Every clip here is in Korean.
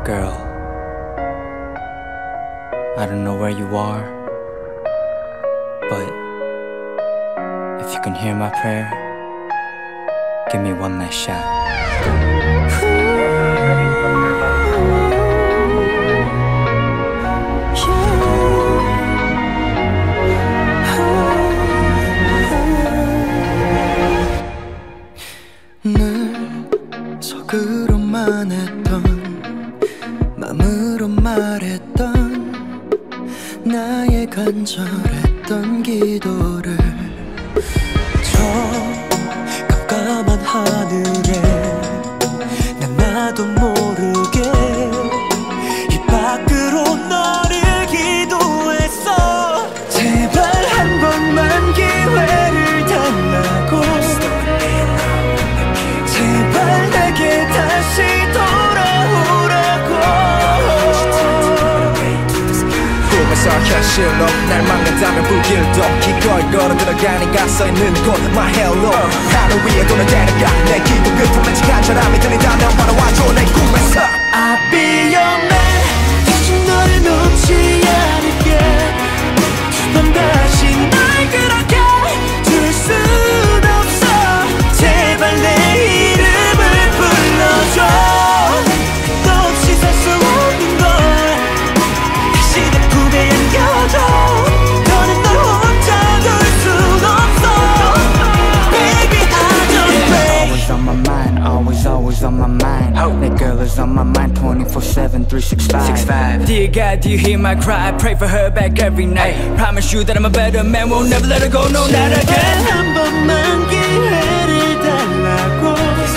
Girl, I don't know where you are, but if you can hear my prayer, give me one last shot. 늘 속으로만 했던 맘으로 말했던 나의 간절했던 기도를 저 깜깜한 하늘에 난 나도 모르게 입 밖으로 너를 기도했어. 제발 한 번만 기회를 달라고, 제발 내게 다시 돌아오라고. 꿈에서 현실로 날 막는다면 불길도 기꺼이 걸어 들어가니까 써있는 곳 My Hello. 하늘 위에 도는 대는가 내 기도 끝에 맺힌 사람이 들린다면 바라와줘 내 꿈에서 I'll be your man. 다시 너를 놓지 않을게. 두 번 다시 날 그렇게 둘 순 없어. 제발 내 이름을 불러줘. 너 없이 살 수 없는 걸 다시 내 품에 안겨줘. 너는 널 혼자 둘 순 없어. Baby I just pray. Always on my mind, always on my mind. That girl is on my mind 24/7, 365. Dear God, do you hear my cry? I pray for her back every night. Promise you that I'm a better man, won't never let her go, no not again. 한 번만 기회를 달라고,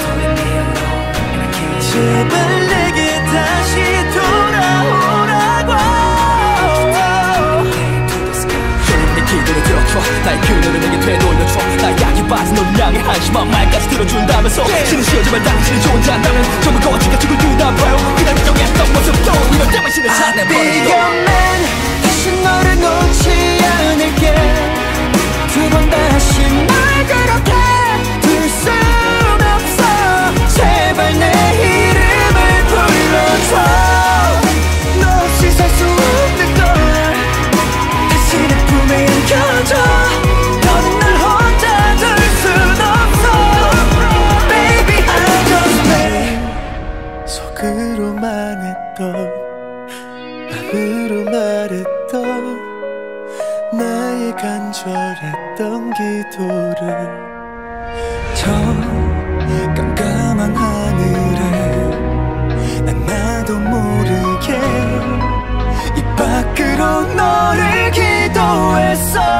제발 내게 다시 돌아오라고. 내 기도를 들어줘 나의 그녀를 내게 되돌려줘. 나의 약이 빠진 너를 향해 한심한 말까지 들어준다면서 신은 쉬어지만 당신이 존재한다면 전부 거치가 죽을 두다봐요. 그냥 인정했던 모습도 이럴 때만 신을 I'll be 찾아버리고 your man. 다시 너를 놓지 않을게. 두 번 다시 날 그렇게 둘 순 없어. 제발 내 이름을 불러줘. 너 없이 살 수 없는 걸 다시 내 품에 안겨줘. 너는 날 혼자 둘 순 없어. Baby I just pray. 속으로만 했던 맘으로 말했던 나의 간절했던 기도를 저 깜깜한 하늘에 난 나도 모르게 입 밖으로 너를 기도했어.